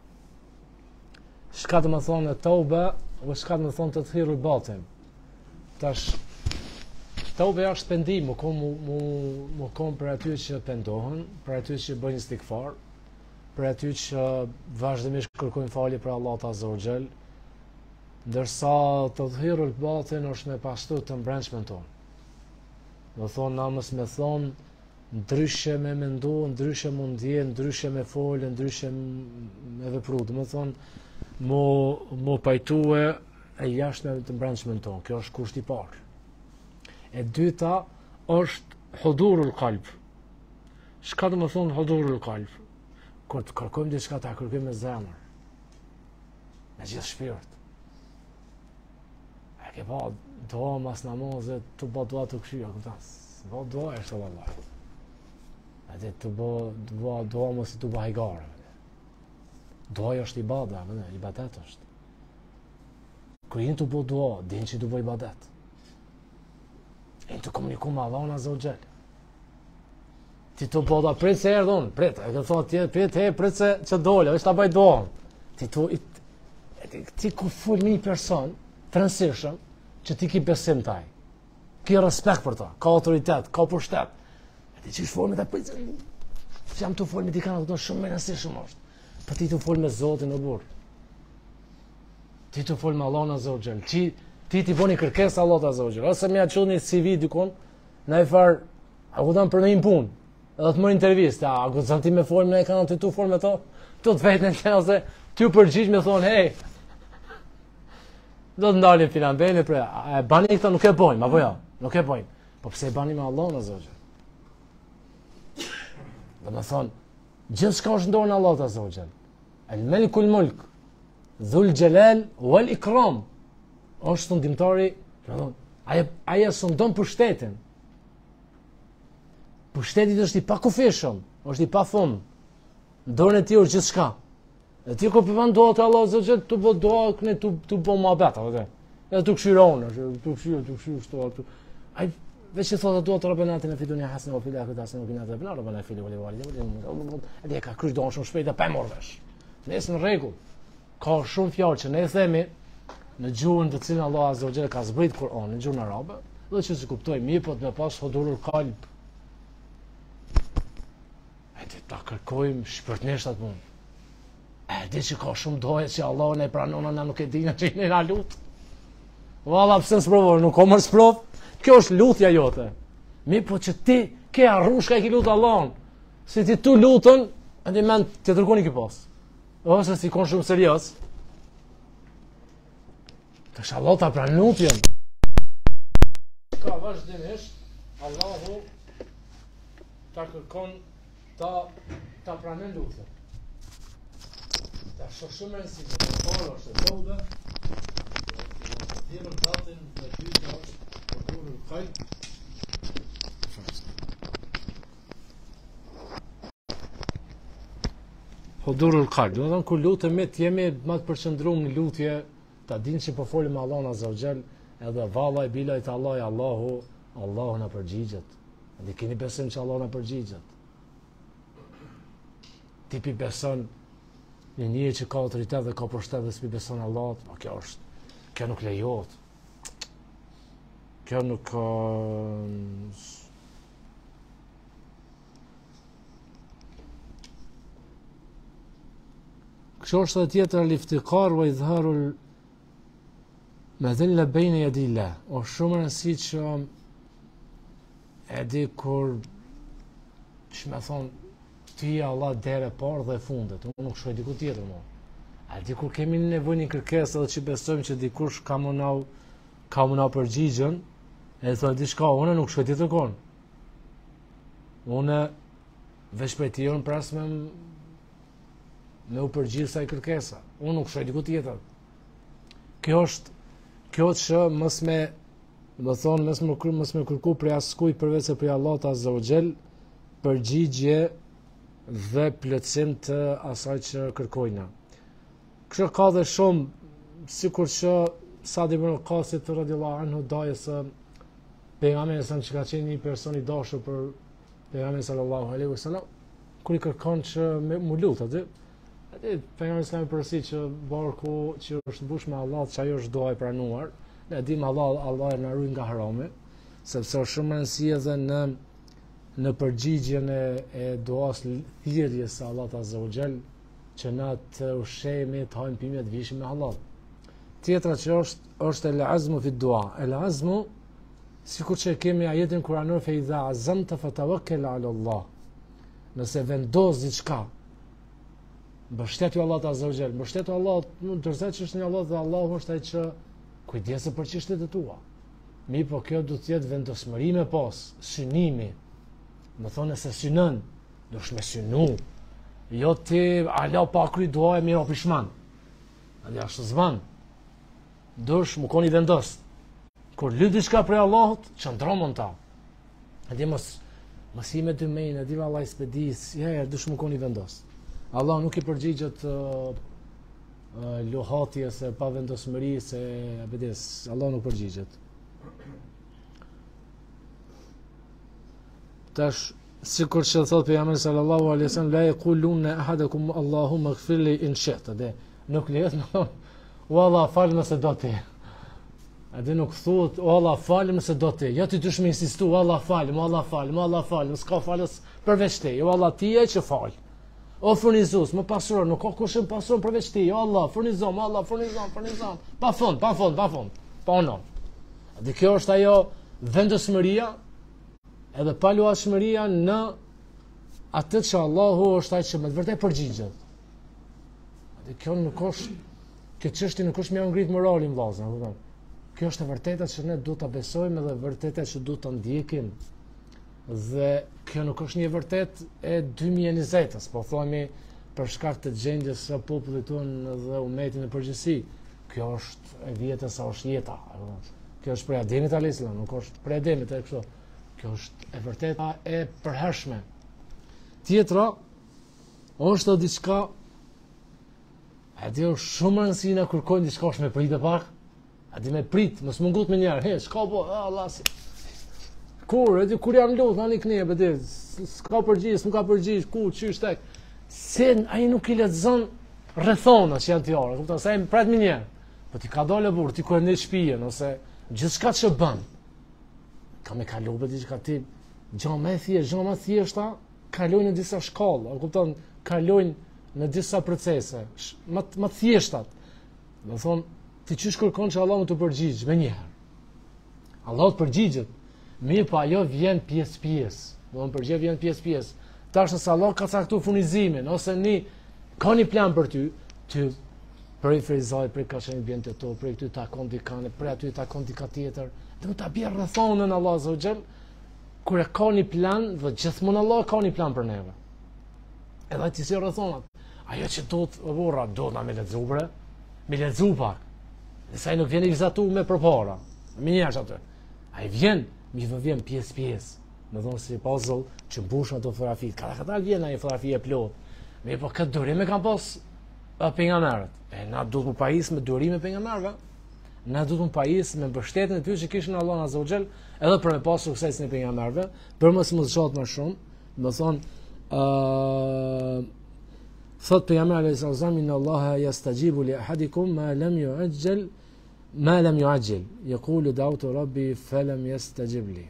shka të më thonë e taube, vë shka të më thonë të të thiru batin. Tash, taube është pendim, më kom, më, më kom për aty që pendohen, për aty që bëjnë istikfar, për aty që vazhdimisht kërkojnë falje për Allah Azza wa Jall, ndërsa të dhirul batin është me pastru të mbrëmshmën tonë. Do thonë na mos me thonë ndryshe me mendu, ndryshe mund ndje, ndryshe me folë, ndryshe me vepru. Do thonë mo mo pajtue e jashtme të mbrëmshmën tonë. Kjo është kushti i parë. E dyta është hudurul qalb. Çka do të thonë hudurul qalb? Kur të kërkojmë diçka ta kërkojmë me zemër, me gjithë shpirt. E ke pa doa mas namazet, të bë doa të këshia, këtas. Bë doa e shtë Allah. E dhe të bë doa, doa mos i të bë hajgare. Doa është ibada, ibadet është. Kër jenë të bë doa, din që i të bë ibadet. Jenë të komuniku me Allah në Azza wa Jall. Ti të bë doa, prit se erdhë unë, prit, e këtë thot, prit, he, prit se që dole, është ta baj doa. Ti të, ti ku full një person, të rënsishëm, që ti ki besim taj, ki respekt për ta, ka autoritet, ka pushtet, e ti që është folë me ta prit, që jam të folë me ti kanë, të shumë me rënsishëm është, për ti të folë me Zotin o burë, ti të folë me Allah në Azza wa Jall, ti ti boni kërkes Allah Azza wa Jall, ose me a qëllë një C V dykon, në e farë, a ku për me një punë, edhe të mërë intervjist, a ku të ti me folë me e kanë, ti të folë me to, të të vetë në të ose ty u përgjish me thonë, hej, do të ndalim filan bejnë, pre, e bani këta nuk e bojnë, apo ja, nuk e bojnë, po pse e bani me Allah në Azza wa Jall? Dhe me thonë, gjithë shka është ndorë në Allah Azza wa Jall, el melikul mulk, dhul gjelal wal ikram, është thundimtari, aja së ndonë pushtetin. Pushtetit është i pa kufishëm, është i pa thumë, ndorën e ti është gjithë shka. E ti ko përvan doa të Allah Azza wa Jall, të bo doa këne të bo ma beta, edhe të këshironë, të këshirë, të këshirë, shto, aj, veç që thotë doa të rabenatin e fidun e hasën, o fili akët hasën, o kinat e bëna, rabena e fili, o livali, edhe e ka krysh doa shumë shpejt e pa e morvesh. Nesë në regull, ka shumë fjallë që ne e themi, në gjuhën të cilën Allah Azza wa Jall ka zbrit Kur'an, në gjuhën arabe, dhe që se kuptoj mi, po të me pas hudurul qalb. E ti ta kërkojmë shpërtnisht atë mund. E di që ka shumë doje që Allah ne pranona, na nuk e dina që i ne na lutë. Valla pse s'provoj, nuk ka mërë s'prov, kjo është lutja jote. Mi po që ti ke arru shka i ki lutë Allahun. Si ti tu lutën, e di men të tërkoni ki pas. Ose si kon shumë serios. Të shë Allah ta pranë lutjen. Ka vazhdimisht, Allahu ta kërkon ta, ta pranë lutjen. Ta shë shumë rënsi, të parë është e tove, të dhirën datin dhe dyta është për durën qalb. Hudurul qalb, do të thonë kur lutemi të jemi më të përqendruar në lutje, ta dinë që po folim me Allahun Azza wa Jall, edhe valla e bilaj të Allah, Allahu, Allahu na përgjigjet. Dhe keni besim që Allahu na përgjigjet. Ti pi beson në një që ka autoritet dhe ka pushtet dhe s'pi beson Allahut, po kjo është, kjo nuk lejohet. Kjo nuk ka Kështë është dhe tjetër liftikar vë idharul me dhille bejnë e jadilla. O shumë rënsi që e di kur që me thonë ty Allah dere parë dhe fundet. Unë nuk shkoj diku tjetër mo. A di kur kemi nevoj një kërkes edhe që besojmë që dikush ka më nau ka më nau përgjigjen e thonë di shka, une nuk shkoj tjetër konë. Une veç për ti unë pras me me u përgjithë sa i kërkesa. Unë nuk shoj diku tjetër. Kjo është, kjo që mës me, do thonë, mës me, mës me kërku prej askuj përveç se prej Allahut Azza wa Jall, përgjigje dhe plotësim të asaj që kërkojna. Kështë ka dhe shumë, sikur që Sa'd ibn Waqasit radhiyallahu anhu daje se pejgamberi sa që ka qenë një person i dashur për pejgamberin sallallahu alaihi wasallam, kur i kërkon që me mu lut atë, atë pejgamberi islami përsi që barku që është mbush me Allah, që ajo është doa e pranuar, ne dim Allah Allah na ruaj nga harami, sepse është shumë rëndësi edhe në në përgjigjen e, e duas thirrjes së Allahut Azza wa Jall që na të ushqejmë të hajmë pimë të vishim me halal. Tjetra që është është el azmu fi dua. El azmu sikur që kemi ajetin kuranor fe idha azamta fatawakkal ala Allah. Nëse vendos diçka, mbështetju Allahut Azza wa Jall, mbështetju Allahut, ndërsa që është një Allah dhe Allahu është ai që kujdesë për çështjet e tua. Mi po kjo du të jetë vendosmëri me pas, synimi. Më thonë se synon, do shme synu. Jo ti ala pa kry dua e mira pishman. Ali ashtë zban. Dush më koni vendos. Kur lyp diçka prej Allahut, çndromon ta. Adi mos mos i me dy mejnë, adi vallai spedis, ja, ja dush më koni vendos. Allah nuk i përgjigjet uh, uh, lohatjes e pa vendosmërisë e bedes. Allah nuk përgjigjet. Tash sikur që thot pejgamberi sallallahu alaihi wasallam la yaquluna ahadakum Allahumma ighfir li in shi'ta. Dhe nuk lehet në walla fal nëse do ti. A dhe nuk thuhet o Allah fal nëse do ti. Ja ti dush me insistu o Allah fal, o Allah fal, o Allah fal, s'ka falës përveç ti. O Allah ti je që fal. O furnizues, më pasuro, nuk ka kush më pasuron përveç ti. O Allah, furnizon, o Allah, furnizon, furnizon. Pa fund, pa fund, pa fund. Pa ono. Dhe kjo është ajo vendosmëria edhe paluashmëria në atë që Allahu është ai që me të vërtetë përgjigjet. Dhe kjo nuk është, kjo çështje nuk është më ngrit moralin vllazë, e kupton? Kjo është e vërteta që ne duhet ta besojmë dhe e vërteta që duhet ta ndjekim. Dhe kjo nuk është një vërtet e dy mijë e njëzet-s, po themi për shkak të gjendjes së popullit tonë dhe umetin në përgjithësi. Kjo është e vjetër sa është jeta, e kupton? Kjo është prej Ademit alayhis salam, nuk është prej Ademit e kështu. Kjo është e vërteta e përhershme. Tjetra është diçka a di është shumë rëndësi na kërkojnë diçka është me prit e pak. A di me prit, mos më ngut me njerë. He, s'ka po, Allah si. Kur, edhe kur jam lut, tani këne, bëti, s'ka përgjigj, s'ka përgjigj, ku, çysh tek. Se ai nuk i lexon rrethona që janë tjera, kupton, sa i prat me njerë. Po ti ka dalë burr, ti ku e në shtëpinë ose gjithçka që bën. Ka me kalu për diçka ti, gjë më e thjeshtë, gjë më e thjeshta, kalojnë në disa shkolla, kupton, kalojnë në disa procese, më më të thjeshtat. Do thonë, ti çish kërkon që Allahu të përgjigj më një herë. Allahu të përgjigjet, mirë po ajo vjen pjesë-pjesë. Do të përgjigj vjen pjesë-pjesë. Tash nëse Allah ka caktuar furnizimin ose ni ka një plan për ty, ty prej frizaj, prej ka qenë bjen të to, prej këty takon dikane, prej aty takon dika tjetër. Dhe ta bjerë rrethonën Allah Azza wa Jall, kur e ka një plan, dhe gjithmonë Allah ka një plan për neve. Edhe ai ti si rrethonat. Ajo që do të vorra, do na me lexu bre, me lexu pak. Dhe sa i nuk vjen i vizatu me përpara. Me njerëz aty. Ai vjen, mi vë vjen pjesë-pjesë. Më thonë si puzzle që mbush ato fotografi. Ka këta vjen ai fotografi e plot. Me po këtë durim e kanë pas pejgamberët. E na duhet të pajis me durime pejgamberëve. Na duhet të pajis me mbështetjen e tyre që kishin Allah Azza wa Jall, edhe për me pas suksesin e pejgamberëve, për mos mos zgjat më shumë. Do thonë ë thot pejgamberi sallallahu alaihi wasallam inna Allaha yastajibu li ahadikum ma lam yu'ajjal ma lam yu'ajjal. Yaqulu da'utu rabbi falam yastajib li.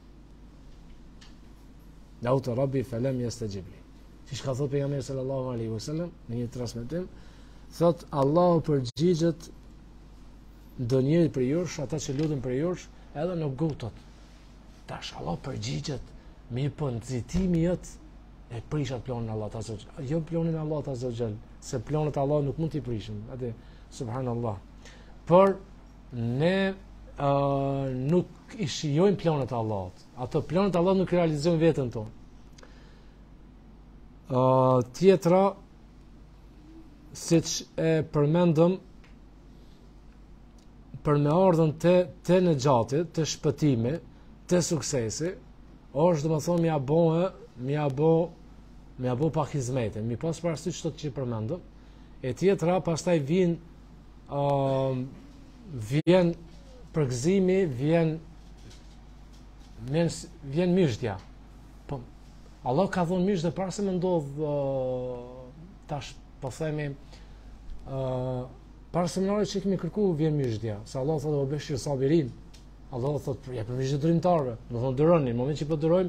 Da'utu rabbi falam yastajib li. Siç ka thot pejgamberi sallallahu alaihi wasallam në një transmetim, thot Allahu përgjigjet ndonjëri për jush, ata që lutën për jush, edhe në gutot. Tash Allah përgjigjet, mirë po nxitimi jot e prishat planin Allah Azza wa Jall. Jo planin Allah Azza wa Jall, se planet Allah nuk mund t'i prishim. Atë subhanallah. Por ne uh, nuk i shijojmë planet e Allahut. Ato planet e Allahut nuk realizojnë veten tonë. Uh, tjetra siç e përmendëm për me ardhën të, të në gjatit, të shpëtimi, të suksesi, është dhe më thonë mja bohe, mja bo, mja bo pak hizmete, mi pas parasysh çdo që përmendëm, e tjetra pastaj vjen, uh, vjen përgëzimi, vjen, vjen, vjen myshtja. Po, Allah ka thonë mysht dhe para se me ndodh, uh, tash, po themi, uh, para seminarit që kemi kërku vjen myshtja, se Allah thotë o beshir sabirin. Allah thotë ja për myshtje dërimtarve, do thonë dëroni, në moment që po dërojmë,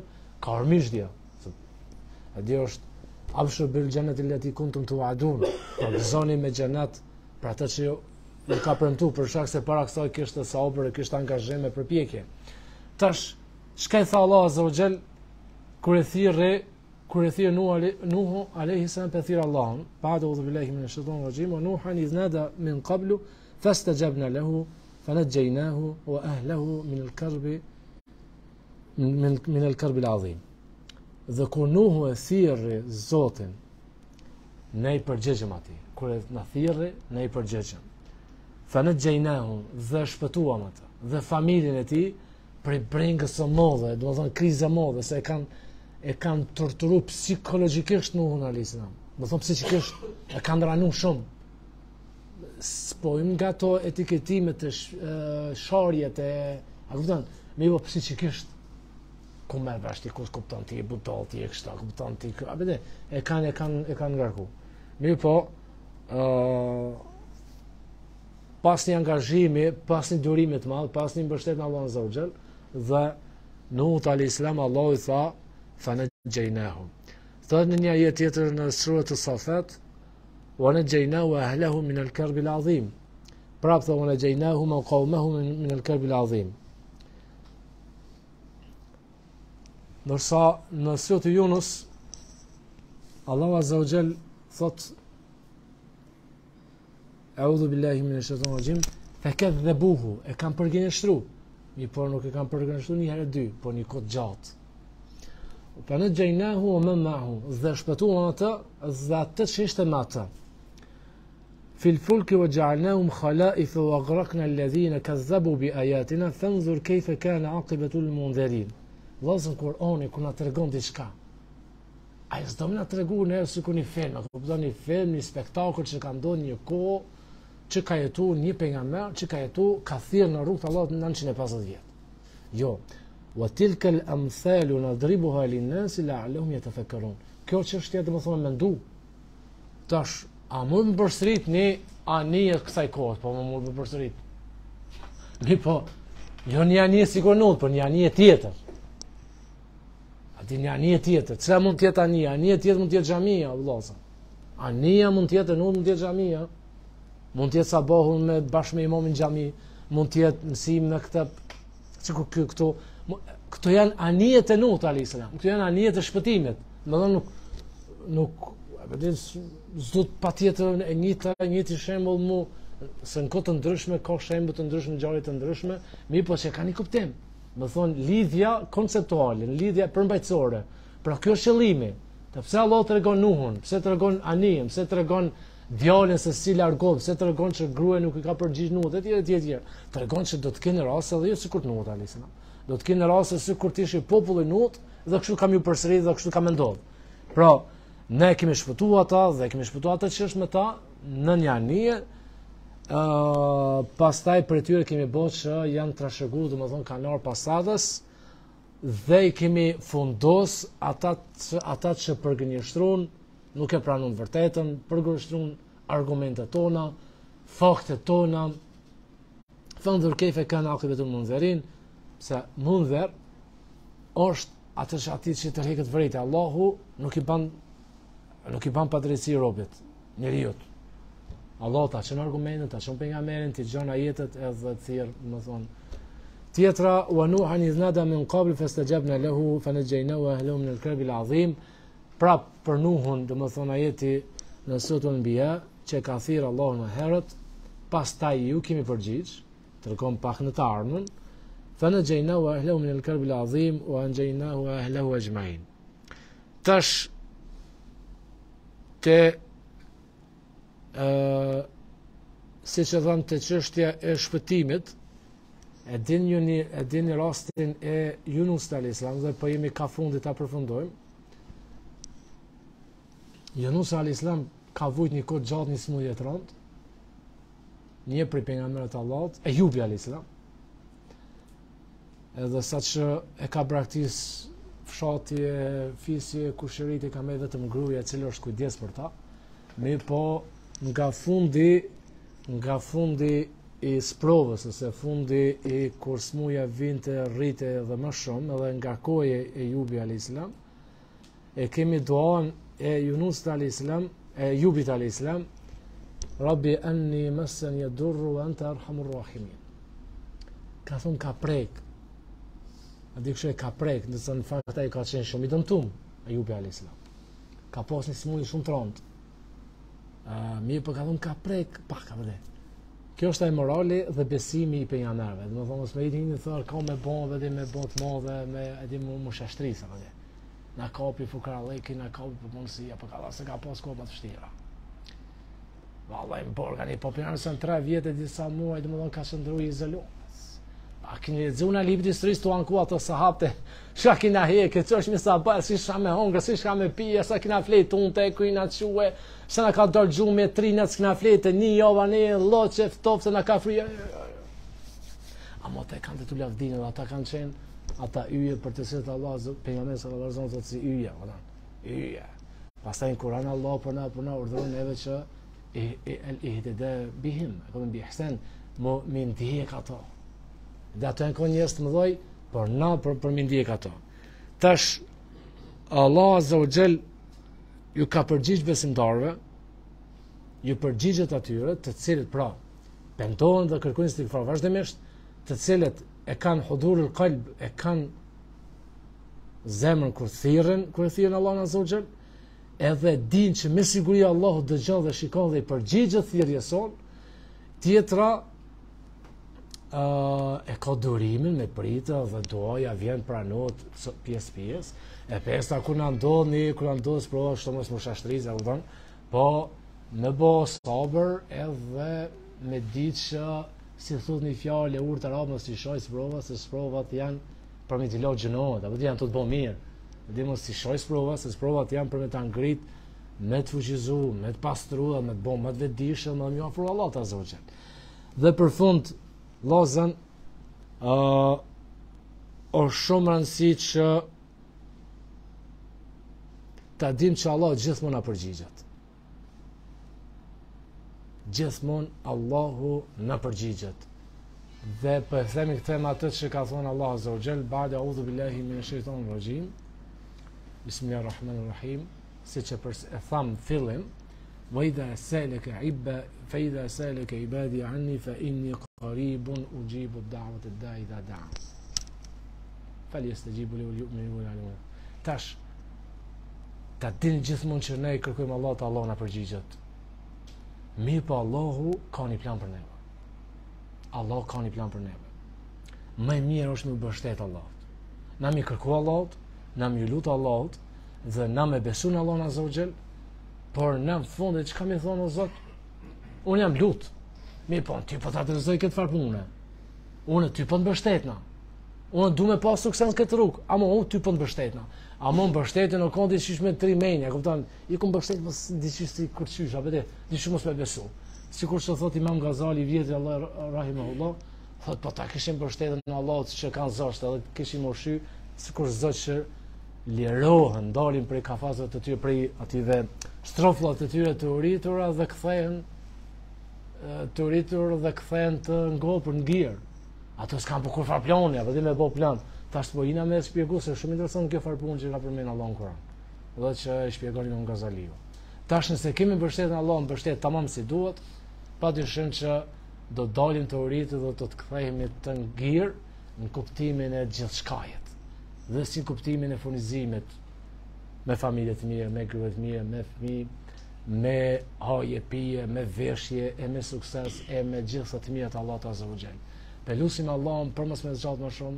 ka armishdja. E di është abshu bil gjennet i leti kuntum të uadun, për gëzoni me gjennet për atë që ju ka premtu, për shkak se para kësaj kishte sabër e kishte angazhim e përpjekje. Tash, çka i tha Allah azza wa jall kur e thirrë kur e thirrë Nuhu alayhi salam pe thirr Allahun, ba'da udhu billahi minash shaitanir rajim, wa Nuhan idh nada min qablu fastajabna lahu fanajjaynahu wa ahlihi min al-karbi min min al-karbi al-azim. Dhe kur Nuhu e thirrë Zotin, ne i përgjigjëm atij. Kur e na thirrë, ne i përgjigjëm. Fanajjaynahu, dhe shpëtuam atë, dhe familjen e tij prej brengës së madhe, domethënë krizë e madhe, se e kanë e kanë torturu psikologjikisht Nuhun alayhis salam. Do thonë psikikisht e kanë ranu shumë. Spojmë nga to etiketimet e sharjet e, a kupton, me jo psikikisht ku merr vesh ti, kush kupton ti e budall ti e kështu, kupton ti, a bëre, e kanë e kanë e kanë ngarku. Mirë po, ë pas një angazhimi, pas një durimi të madh, pas një mbështetje në Allahun azza wa jall, dhe Nuhut alayhis salam Allahu i tha fanajjaynahu. Thot në një ajet tjetër në surën As-Safat, wa najjaynahu ahlahu min al-karbi al-azim. Prapë thot wa najjaynahu wa qawmahu min al-karbi al-azim. Ndërsa në surën Yunus Allahu azza wa jall thot A'udhu billahi minash shaitanir rajim, fakadhabuhu, e kanë përgënjeshtruar. Mi por nuk e kanë përgënjeshtruar një herë dy, por një kohë gjatë. Fanajjaynahu wa man ma'ahu, dhe shpëtuam atë dhe atë që ishte me atë. Fil fulki wa ja'alnahum khala'ifa wa aghraqna alladhina kazzabu bi ayatina fanzur kayfa kana 'aqibatu al-mundhirin. Vllazën Kur'ani kur na tregon diçka. Ai s'do më na tregon ne sikur një film, apo kupton një film, një spektakël që ka ndodhur një kohë, që ka jetu një pejgamber, që ka jetu ka thirrë në rrugt Allahut nëntëqind e pesëdhjetë vjet. Jo. Wa tilka al-amthalu nadribuha lin-nasi la'allahum yatafakkarun. Kjo çështje domethënë mendu. Tash, a mund të përsërit një anije kësaj kohe, po më mund të përsërit. Mi po, jo një anije sikur not, por një anije tjetër. A di një anije tjetër. Çfarë mund të jetë anija? Anija tjetër mund të jetë xhamia, vëllazë. Anija mund të jetë not, mund të jetë xhamia. Mund të jetë sabahun me bashkë me imamin në xhami, mund të jetë mësim në këtë, sikur ky këtu, këto janë anijet e Nuhut alayhis salam. Këto janë anijet e shpëtimit. Domethënë nuk nuk vetë s'do të patjetër e njëjta e njëjti shembull mu se në kohë të ndryshme ka shembull të ndryshme, ngjarje të ndryshme, mirë po që kanë një kuptim. Do thonë lidhja konceptuale, lidhja përmbajtësore. Pra kjo është qëllimi. Pse Allah tregon Nuhun, pse tregon anijen, pse tregon djalin se si largohet, pse tregon që gruaja nuk i ka përgjigj Nuhut, etj etj etj. Tregon se do të kenë raste edhe jo sikur Nuhut alayhis salam. Do të kenë raste sikur të ishte populli Nuhut dhe kështu kam ju përsërit dhe kështu kam ndodhur. Pra, ne kemi shpëtuar ata dhe kemi shpëtuar atë që është me ta në një anije. Uh, pastaj për tyre kemi bërë që janë trashëguar, domethënë kanë ardhur pasadës dhe i kemi fundos ata ata që përgënjeshtrun, nuk e pranon vërtetën, përgënjeshtrun argumentet tona, faktet tona. Fanzur kayfa kana aqibatu al-mundhirin, se mundher është atë që aty që tërheqet vërejtja. Allahu nuk i ban nuk i ban padrejtësi robit, njeriut. Allah ta çon argumentet, ta çon pejgamberin, ti gjon ajetet edhe të thirr, do të thonë. Tjetra, wa Nuhan idh nada min qabl fastajabna lahu fanajjaynahu wa ahlihi min al-karbi al-azim. Prap për Nuhun, do të thonë ajeti në Surën Al-Anbiya që ka thirr Allahu më herët, pastaj ju kemi përgjigj, tregon pak në të ardhmen. Fanajjaynahu wa ahlihi min al-karbi al-azim wa anjaynahu wa ahlihi ajma'in. Tash te Uh, si që dhëmë të çështja e shpëtimit, e din një një, e din një rastin e Yunus alayhis salam, dhe po jemi ka fundit ta përfundojmë. Yunus alayhis salam ka vujt një kohë gjatë një smundje të rëndë, një prej pejgamberëve të Allahut, Ejubi alayhis salam. Edhe sa që e ka braktis fshatje, fisje, kushërit, e ka me vetëm gruaja e cila është kujdes për ta, me po nga fundi nga fundi i sprovës, ose fundi i kur smuja vinte rrite edhe më shumë, edhe ngarkoje e Jubi alayhis salam, e kemi duan e Yunusit alayhis salam, e Jubit alayhis salam, Rabbi anni massani yadurru wa anta arhamur rahimin. Ka thonë ka prek, a di kështu e ka prek, ndërsa në fakt ai ka qenë shumë i dëmtum, Ajubi alayhis salam. Ka pas një smundje shumë tront. Uh, mirë për ka thonë ka prek, pak ka vëde. Kjo është e morali dhe besimi i pejgamberëve. Dhe më thonë, mos me i një thërë, ka me bon, vëdi me bon të modhe, me edhi mu më shashtrisa, vëdi. Na kapi fukaralleki, na kapi për punësia, për ka dhe se ka pas kohë më të vështira. Vallaj, më borga një popinarë së në tre vjetë e disa muaj, dhe më thonë ka shëndru i izolon. A kini lexuar në librin e historisë tu anku ato sahabte, çka kina hekë, ç'është me sa bë, si shka me hongër, si shka me pije, sa kina flet unte, ku ina çuë, sa na ka dal gjumë trina s'kina fletë, një jova ne lloçe ftoftë na ka frija. Amo te kanë të lavdinë, ata kanë qenë ata yje për të cilët Allah pejgamberi sallallahu alaihi wasallam thotë si yje, valla. Yje. Pastaj në Kur'an Allah po na po na urdhëron neve që el ihtida bihim, apo bi ihsan, mo min ndjek ato. Dhe ato janë njerëz të mëdhoj, por na për për mi ndjek ato. Tash Allah Azza wa Jall ju ka përgjigj besimtarëve, ju përgjigjet atyre të cilët pra pentohen dhe kërkojnë istighfar vazhdimisht, të cilët e kanë hudurul qalb, e kanë zemrën kur thirrën, kur thirrën Allahun Azza wa Jall, edhe dinë që me siguri Allahu dëgjon dhe shikon dhe i përgjigjet thirrjes son. Tjetra Uh, e ka durimin me pritë dhe doja vjen pranot pjesë pjesë. E pesta kur na ndodhi, kur na ndodhi sprova ashtu mos më shashtrizë, e po në bo sabër edhe me ditë që si thot një fjalë e urtë arab mos i shoj sprova, se sprovat janë për me t'i lodh gjinohet, apo janë të të bo mirë. Dhe mos i shoj sprova, se sprovat janë për me ta ngrit, me të fuqizu, me të pastru, me të bo më të vetëdijshëm, me më afro Allah Azza wa Jall. Dhe për fund Lozën, uh, është shumë rëndësi që ta dim që Allah gjithmonë na përgjigjet. Gjithmonë Allahu na përgjigjet. Dhe për themi këtë me atë që ka thonë Allah Azza wa Jall, ba'da a'udhu billahi minash shaitanir rajim. Bismillahirrahmanirrahim. Siç e tham fillim, وإذا سألك عبا فإذا سألك عبادي عني فإني قريب أجيب الدعوة الداعي إذا دعا فليستجيبوا لي وليؤمنوا يعلمون. Tash ta din gjithmonë që ne kërkojmë Allah të Allah na përgjigjet. Mirë po Allahu ka një plan për neve. Allah ka një plan për neve. Më e mirë është me mbështet Allahut. Na mi kërku Allahut, na mi lut Allahut dhe na me besu në Allahun Azza wa Jall. Por në fundit që kam i thonë o Zot, unë jam lut. Mi po, ty po të atërëzoj këtë farë punë. Unë ty po të mbështetna. Unë du me pas sukses në këtë rrugë, ama unë ty po të mbështetna. Ama më mbështetin në kondi qysh me tri menja, kupton, i ku mbështet mos diçish si kur qysh, apo dhe diçish mos me besu. Sikur që thot Imam Gazali vjetri Allah rahimahullah, thot po ta kishim mbështetën në Allah që kanë zosht, edhe kishim ushy, sikur Zot që lirohen, dalin prej kafazëve të tyre, prej atyve strofullat të tyre të uritura dhe kthehen të uritur dhe kthehen të ngopur në gir. Ato s'kan për kur farë plani, apo dhe me bo plan. Tash po ina me shpjegu se shumë interesant kjo farë punë që ka përmend Allah në Kur'an. Dhe që e shpjegon Imam Gazaliu. Tash nëse kemi mbështetën Allah, mbështet tamam si duhet, padyshim që do dalim të uritur dhe do të kthehemi të ngir në kuptimin e gjithçkajet. Dhe si kuptimin e furnizimit me familje të mirë, me grua të mirë, me fëmijë, me haje, pije, me veshje, e me sukses, e me gjithë sa të mira të Allahut Azza wa Jall. Pelusim Allahun për mos me zgjat më shumë,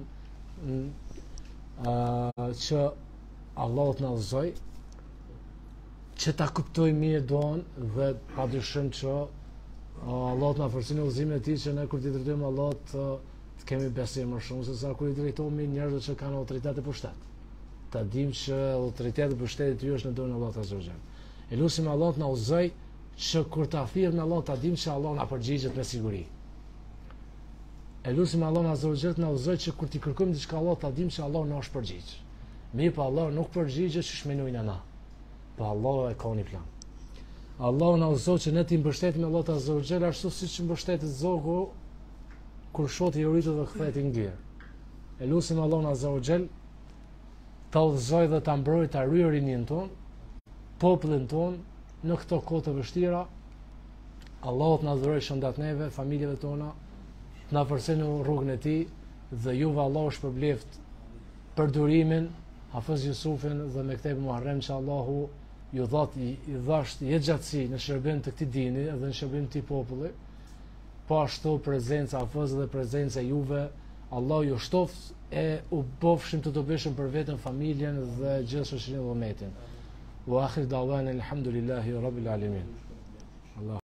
uh, që Allahu të na udhëzoj, që ta kuptojmë mirë duan dhe padyshim që uh, Allahu të na forcojë në udhëzimin e tij që ne kur t'i drejtojmë Allahut të të kemi besim më shumë se sa kur i drejtohemi njerëzve që kanë autoritet e pushtet. Ta dim që autoriteti e pushtetit i është në dorën e Allahut Azza wa Jall. E lutim Allah të na udhëzoj që kur ta thirrëm Allah ta dim që Allah na përgjigjet me siguri. E lutim Allah Azza wa Jall të na udhëzoj që kur ti kërkojmë diçka Allah ta dim që Allah na është përgjigj. Mirë, po Allah nuk përgjigjet që shmenojnë ana. Po Allah e ka një plan. Allah na udhëzoj që ne të mbështetemi Allah Azza wa Jall ashtu siç mbështetet zogu kur shoti i rritur dhe kthehet i ngrirë. E lutim Allahun Azza wa Jall ta udhëzoj dhe ta mbrojë ta ryej rinin ton, popullin ton në këto kohë të vështira. Allahu të na dhurojë shëndet neve, familjeve tona, të na forcojë në rrugën e tij dhe juve Allahu shpërbleft për durimin, Hafiz Jusufin dhe me këtë Muharrem që Allahu ju dhat i dhash jetë gjatësi në shërbim të këtij dini dhe në shërbim të këtij populli. Po ashtu prezenca Hafiz dhe prezenca juve, Allah ju shtoft e u bofshim të dobishëm për veten, familjen dhe gjithë shoqërinë dhe umetin. Wa akhir da'wana alhamdulillahi rabbil alamin. Allah